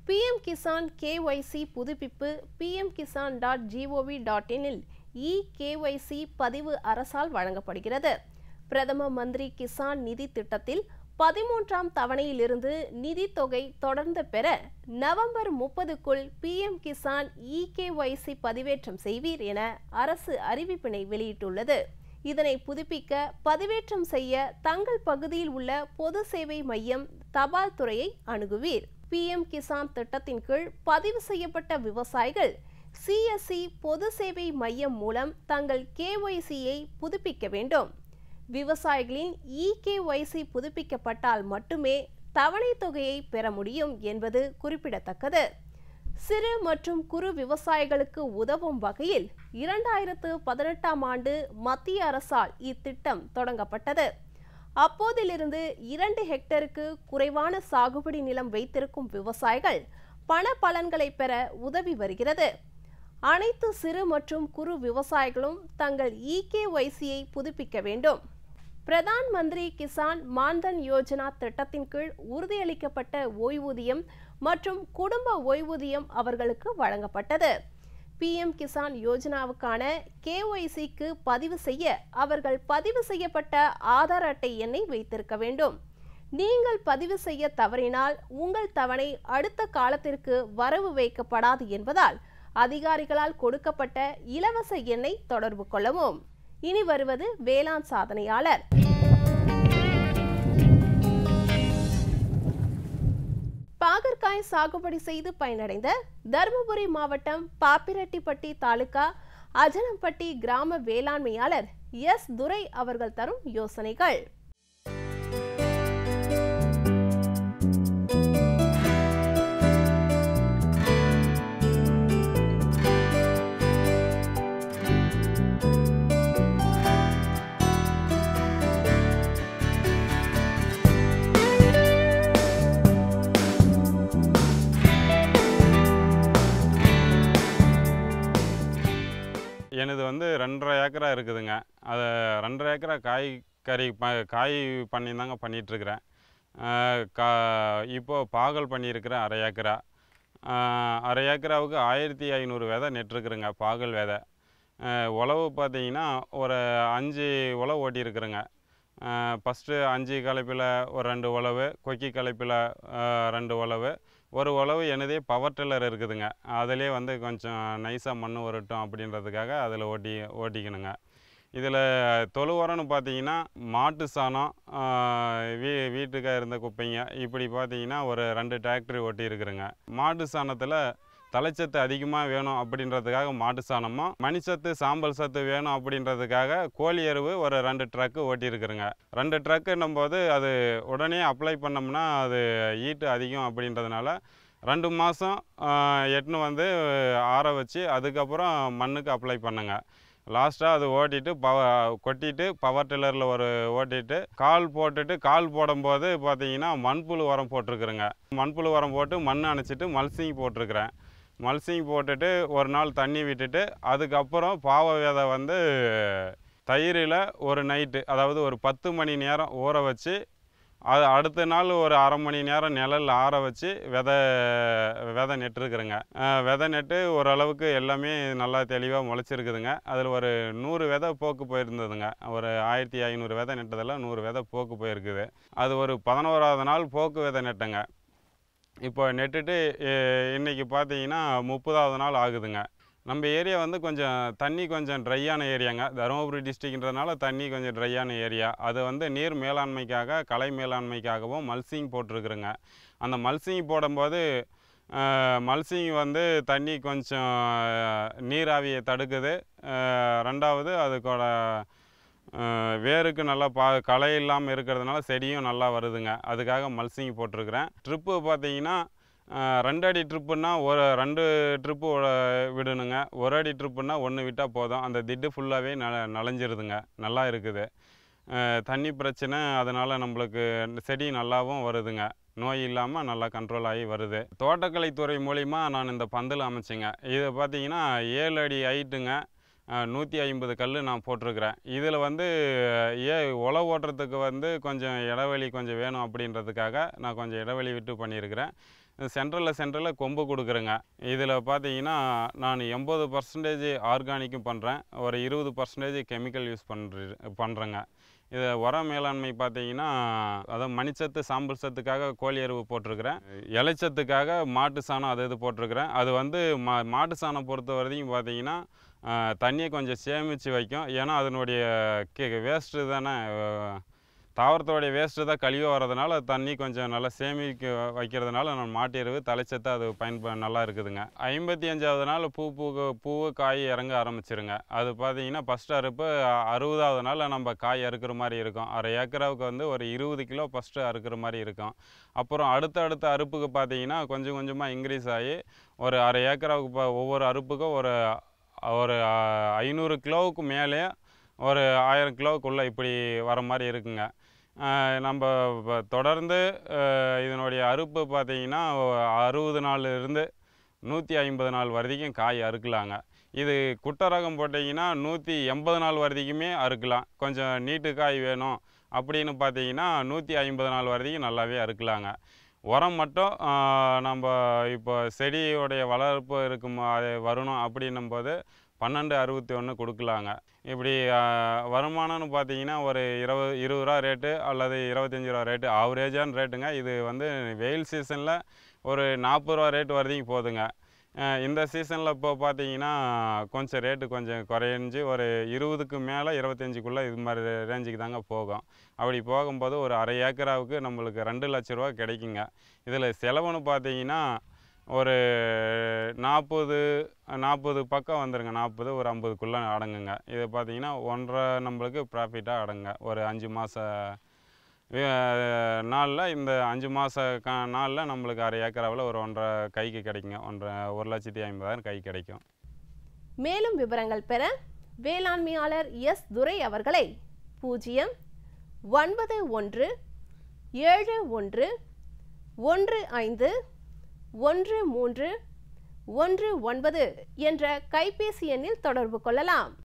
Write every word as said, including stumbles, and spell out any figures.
P M Kisan K Y C புதுப்பிப்பு p m kisan dot gov dot in will E-K Y C பதிவு அரசால் வழங்கப்படுகிறது. பிரதம மந்திரி கிசான் நிதி திட்டத்தில் பதிமூன்றாம் தவணையிலிருந்து நிதி தொகை தொடர்ந்து பெற நவம்பர் முப்பதுக்குள் P M Kisan E-K Y C பதிவேற்றம் செய்வீர் என அரசு அறிவிப்பினை வெளியிட்டுள்ளது. இதனை புதுப்பிக்க பதிவேற்றம் செய்ய தங்கள் பகுதியில் உள்ள பொது சேவை மையம் தபால் துறையை அணுகுவீர். P M Kisan திட்டத்தின் கீழ் பதிவு செய்யப்பட்ட விவசாயிகள் C S C பொது சேவை மையம் மூலம் தங்கள் K Y C-யை புதுப்பிக்க வேண்டும். விவசாயிகளின் E-K Y C புதுப்பிக்கப்பட்டால் மட்டுமே தவணை தொகையை பெற முடியும் என்பது குறிப்பிடத்தக்கது. சிறு மற்றும் குறு விவசாயிகளுக்கு உதவும் வகையில் இரண்டாயிரத்து பதினெட்டாம் ஆண்டு மத்திய அரசால் இத்திட்டம் தொடங்கப்பட்டது. அப்போதிலிருந்து இரண்டு ஹெக்டருக்கு குறைவான சாகுபடி நிலம் வைத்திருக்கும் விவசாயிகள் பண பலன்களை பெற உதவி வருகிறது. அனைத்து சிறு மற்றும் குறு விவசாயிகளும் தங்கள் E-K Y C-யை புதுப்பிக்க வேண்டும். பிரதான் மந்திரி கிசான் மான்தன் யோஜனா திட்டத்தின் கீழ் உறுதியளிக்கப்பட்ட ஓய்வூதியம் மற்றும் குடும்ப ஓய்வூதியம் அவர்களுக்கு வழங்கப்பட்டது. P M Kisan யோஜனாவுக்கான K Y C-க்கு பதிவு செய்ய அவர்கள் பதிவு செய்யப்பட்ட ஆதார் அட்டை எண்ணை வைத்திருக்க வேண்டும். நீங்கள் பதிவு செய்ய தவறினால் உங்கள் தவணை அடுத்த காலத்திற்கு வரவு வைக்கப்படாது என்பதால் அதிகாரிகளால் கொடுக்கப்பட்ட இலவச எண்ணை தொடர்பு கொள்ளவும். இனி வருவது வேளாண் சாதனையாளர். பாகற்காய் சாகுபடி செய்து பயனடைந்த தர்மபுரி மாவட்டம் பாப்பிரெட்டிப்பட்டி தாலுகா அஜ்ஜம்பட்டி கிராம வேளாண்மையாளர் எஸ் துரை அவர்கள் தரும் யோசனைகள். எனது வந்து ரெண்டரை ஏக்கரா இருக்குதுங்க. அதை ரெண்டரை ஏக்கரா காய்கறி ப காய் பண்ணி தாங்க பண்ணிகிட்ருக்கிறேன். கா இப்போது பாகல் பண்ணியிருக்கிறேன் அரை ஏக்கரா. அரை ஏக்கராவுக்கு ஆயிரத்தி ஐநூறு விதை நெட்டிருக்குறேங்க பாகல் விதை. உழவு பார்த்தீங்கன்னா ஒரு அஞ்சு உழவு ஓட்டியிருக்குறேங்க. ஃபஸ்ட்டு அஞ்சு கலப்பில் ஒரு ரெண்டு உழவு, கொக்கி கலப்பில் ரெண்டு உழவு, ஒரு உழவு எனதே பவர் டில்லர் இருக்குதுங்க. அதிலே வந்து கொஞ்சம் நைஸாக மண் உரட்டும் அப்படின்றதுக்காக அதில் ஓட்டி ஓட்டிக்கணுங்க. இதில் தொழு உரம்னு பார்த்தீங்கன்னா மாட்டு சாணம், வீ வீட்டுக்காக இருந்த குப்பைங்க, இப்படி பார்த்தீங்கன்னா ஒரு ரெண்டு டிராக்டர் ஓட்டி இருக்குதுங்க. மாட்டு சாணத்தில் தலைச்சத்து அதிகமாக வேணும் அப்படின்றதுக்காக மாட்டு சாணமும், மணிச்சத்து சாம்பல் சத்து வேணும் அப்படின்றதுக்காக கோழி எருவு ஒரு ரெண்டு ட்ரக்கு ஓட்டியிருக்குறேங்க. ரெண்டு ட்ரக்குன்னும் போது அது உடனே அப்ளை பண்ணோம்னா அது ஈட்டு அதிகம் அப்படின்றதுனால ரெண்டு மாதம் எட்டுன்னு வந்து ஆற வச்சு அதுக்கப்புறம் மண்ணுக்கு அப்ளை பண்ணுங்க. லாஸ்ட்டாக அது ஓட்டிட்டு பவ கொட்டிட்டு பவர் டில்லரில் ஒரு ஓட்டிட்டு கால் போட்டுட்டு கால் போடும்போது பார்த்தீங்கன்னா மண்புழு உரம் போட்டிருக்குறேங்க. மண்புழு உரம் போட்டு மண் அணைச்சிட்டு மல்சிங் போட்டிருக்கிறேன். மல்சிங் போட்டுட்டு ஒரு நாள் தண்ணி விட்டுட்டு அதுக்கப்புறம் பாவ விதை வந்து தயிரில் ஒரு நைட்டு, அதாவது ஒரு பத்து மணி நேரம் ஊற வச்சு அது அடுத்த நாள் ஒரு அரை மணி நேரம் நிழல் ஆற வச்சு விதை விதை நெட்டுருக்குறேங்க. விதை நெட்டு ஓரளவுக்கு எல்லாமே நல்லா தெளிவாக முளைச்சிருக்குதுங்க. அதில் ஒரு நூறு விதை போக்கு போயிருந்ததுங்க. ஒரு ஆயிரத்தி ஐநூறு விதை நெட்டதெல்லாம் நூறு விதை போக்கு போயிருக்குது. அது ஒரு பதினோராவது நாள் போக்கு விதை நெட்டங்க. இப்போ நெட்டுட்டு இன்றைக்கி பார்த்தீங்கன்னா முப்பதாவது நாள் ஆகுதுங்க. நம்ம ஏரியா வந்து கொஞ்சம் தண்ணி கொஞ்சம் ட்ரையான ஏரியாங்க. தருமபுரி டிஸ்ட்ரிக்ட்ன்றதுனால தண்ணி கொஞ்சம் ட்ரையான ஏரியா. அது வந்து நீர் மேலாண்மைக்காக கலை மேலாண்மைக்காகவும் மல்சிங் போட்டிருக்குறேங்க. அந்த மல்சிங் போடும்போது மல்சிங் வந்து தண்ணி கொஞ்சம் நீராவியை தடுக்குது. ரெண்டாவது அதுக்கோட வேருக்கு நல்லா பா களை இல்லாமல் இருக்கிறதுனால செடியும் நல்லா வருதுங்க. அதுக்காக மல்சிங் போட்டிருக்கிறேன். ட்ரிப்பு பார்த்தீங்கன்னா ரெண்டு அடி ட்ரிப்புன்னா ஒரு ரெண்டு ட்ரிப்பு விடணுங்க. ஒரு அடி ட்ரிப்புன்னா ஒன்று விட்டால் போதும். அந்த திட்டு ஃபுல்லாகவே ந நனைஞ்சிருதுங்க. நல்லா இருக்குது. தண்ணி பிரச்சனை அதனால் நம்மளுக்கு செடி நல்லாவும் வருதுங்க. நோய் இல்லாமல் நல்லா கண்ட்ரோல் ஆகி வருது. தோட்டக்கலைத்துறை மூலிமா நான் இந்த பந்தல் அமைச்சேங்க. இது பார்த்தீங்கன்னா ஏழு அடி ஹைட்டுங்க. நூற்றி ஐம்பது கல் நான் போட்டிருக்கிறேன். இதில் வந்து ஏ உழவு ஓட்டுறதுக்கு வந்து கொஞ்சம் இடைவெளி கொஞ்சம் வேணும் அப்படின்றதுக்காக நான் கொஞ்சம் இடைவெளி விட்டு பண்ணியிருக்கிறேன். சென்ட்ரலில் சென்ட்ரலில் கொம்பு கொடுக்குறேங்க. இதில் பார்த்தீங்கன்னா நான் எண்பது பர்சன்டேஜ் ஆர்கானிக்கும் பண்ணுறேன், ஒரு இருபது பர்சன்டேஜ் கெமிக்கல் யூஸ் பண்ணுற பண்ணுறேங்க. இது உர மேலாண்மை பார்த்தீங்கன்னா அதாவது மணிச்சத்து சாம்பல் சத்துக்காக கோழி எருவு போட்டிருக்கிறேன், இலைச்சத்துக்காக மாட்டு சாணம் அது இது போட்டிருக்கிறேன். அது வந்து மா மாட்டு சாணம் பொறுத்த வரைக்கும் பார்த்தீங்கன்னா தண்ணியை கொஞ்சம் சேமித்து வைக்கும். ஏன்னா அதனுடைய கே வேஸ்ட்டு தானே, தாவரத்தோடைய வேஸ்ட்டு தான் கழிவாக வர்றதுனால தண்ணி கொஞ்சம் நல்லா சேமிக்க வைக்கிறதுனால நான் மாட்டு எருவு தலைச்சத்து அது பயன்ப நல்லா இருக்குதுங்க. ஐம்பத்தி அஞ்சாவது நாள் பூ பூ பூ காய் இறங்க ஆரம்பிச்சிருங்க. அது பார்த்தீங்கன்னா ஃபஸ்ட்டு அறுப்பு அறுபதாவது நாள் நம்ம காய் அறுக்கிற மாதிரி இருக்கும். அரை ஏக்கராவுக்கு வந்து ஒரு இருபது கிலோ ஃபஸ்ட்டு அறுக்கிற மாதிரி இருக்கும். அப்புறம் அடுத்த அடுத்த அறுப்புக்கு பார்த்தீங்கன்னா கொஞ்சம் கொஞ்சமாக இன்க்ரீஸ் ஆகி ஒரு அரை ஏக்கராவுக்கு இப்போ ஒவ்வொரு அறுப்புக்கும் ஒரு ஒரு ஐநூறு கிலோவுக்கு மேலே ஒரு ஆயிரம் கிலோவுக்குள்ளே இப்படி வர மாதிரி இருக்குங்க. நம்ம தொடர்ந்து இதனுடைய அறுப்பு பார்த்திங்கன்னா அறுபது நாள்லேருந்து நூற்றி ஐம்பது நாள் வரைக்கும் காய் அறுக்கலாங்க. இது குட்டை ரகம் போட்டிங்கன்னா நூற்றி எண்பது நாள் வரைக்குமே அறுக்கலாம். கொஞ்சம் நீட்டு காய் வேணும் அப்படின்னு பார்த்தீங்கன்னா நூற்றி ஐம்பது நாள் வரைக்கும் நல்லாவே அறுக்கலாங்க. உரம் மட்டும் நம்ம இப்போ செடியோடைய வளர்ப்பு இருக்கும் அது வரணும் அப்படின்னும் போது பன்னெண்டு அறுபத்தி ஒன்று கொடுக்கலாங்க. இப்படி வருமானம்னு பார்த்தீங்கன்னா ஒரு இருபது இருபது ரூபா ரேட்டு அல்லது இருபத்தஞ்சி ரூபா ரேட்டு ஆவரேஜான ரேட்டுங்க. இது வந்து வெயில் சீசனில் ஒரு நாற்பது ரூபா ரேட்டு வரைக்கும் போகுதுங்க. இந்த சீசனில் இப்போ பார்த்தீங்கன்னா கொஞ்சம் ரேட்டு கொஞ்சம் குறைஞ்சி ஒரு இருபதுக்கு மேலே இருபத்தஞ்சிக்குள்ளே இது மாதிரி ரேஞ்சுக்கு தாங்க போகும். அப்படி போகும்போது ஒரு அரை ஏக்கராவுக்கு நம்மளுக்கு ரெண்டு லட்ச ரூபா கிடைக்குங்க. இதில் செலவுன்னு பார்த்தீங்கன்னா ஒரு நாற்பது நாற்பது பக்கம் வந்துடுங்க. நாற்பது ஒரு ஐம்பதுக்குள்ளே அடங்குங்க. இது பார்த்தீங்கன்னா ஒன்றரை நம்மளுக்கு ப்ராஃபிட்டாக அடங்குங்க. ஒரு அஞ்சு மாத நாளில் இந்த அஞ்சு மாத க நாளில் நம்மளுக்கு அரை ஏக்கராவில் ஒரு ஒன்றரை கைக்கு கிடைக்குங்க. ஒன்றரை ஒரு லட்சத்தி ஐம்பதாயிரம் கை கிடைக்கும். மேலும் விவரங்கள் பெற வேளாண்மையாளர் எஸ் துரை அவர்களை பூஜ்ஜியம் ஒன்பது ஒன்று ஏழு ஒன்று ஒன்று ஐந்து ஒன்று மூன்று ஒன்று ஒன்பது என்ற கைபேசி எண்ணில் தொடர்பு கொள்ளலாம்.